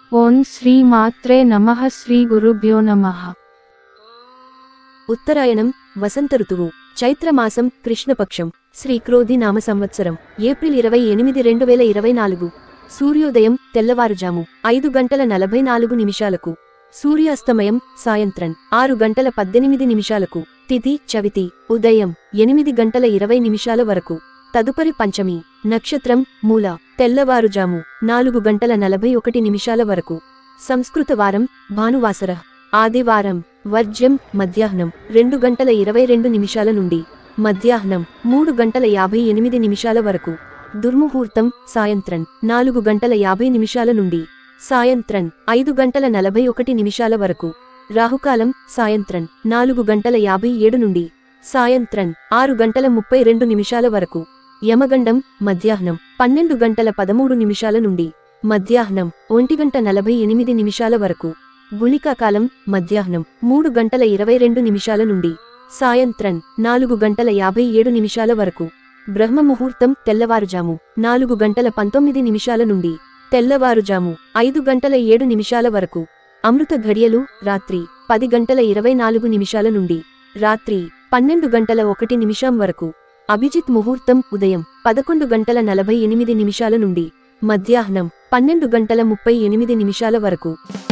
ఓం శ్రీ మాత్రే నమః శ్రీ గురుభ్యో నమః. ఉత్తరాయణం వసంత ఋతువు చైత్రమాసం కృష్ణపక్షం శ్రీ క్రోధి నామ సంవత్సరం ఏప్రిల్ 28, 2024. సూర్యోదయం తెల్లవారుజాము 5:44 సూర్యాస్తమయం సాయంత్రం 6:18 తిథి చవితి ఉదయం 8:20 వరకు. తదుపరి పంచమి నక్షత్రం మూల తెల్లవారుజాము 4:41 వరకు. సంస్కృత వారం భానువాసర. ఆదివారం వర్జ్యం మధ్యాహ్నం 2:22 నుండి మధ్యాహ్నం 3:58 వరకు. దుర్ముహూర్తం సాయంత్రం 4:50 నుండి సాయంత్రం 5:41 వరకు. రాహుకాలం సాయంత్రం 4:57 నుండి సాయంత్రం 6:32 వరకు. యమగండం మధ్యాహ్నం 12:13 నుండి మధ్యాహ్నం 1:48 వరకు. గుళికాకాలం మధ్యాహ్నం 3:22 నుండి సాయంత్రం 4:57 వరకు. బ్రహ్మముహూర్తం తెల్లవారుజాము 4:19 నుండి తెల్లవారుజాము 5:07 వరకు. అమృత ఘడియలు రాత్రి 10:24 నుండి రాత్రి 12:01 వరకు. అభిజిత్ ముహూర్తం ఉదయం 11:48 నుండి మధ్యాహ్నం 12:38 వరకు.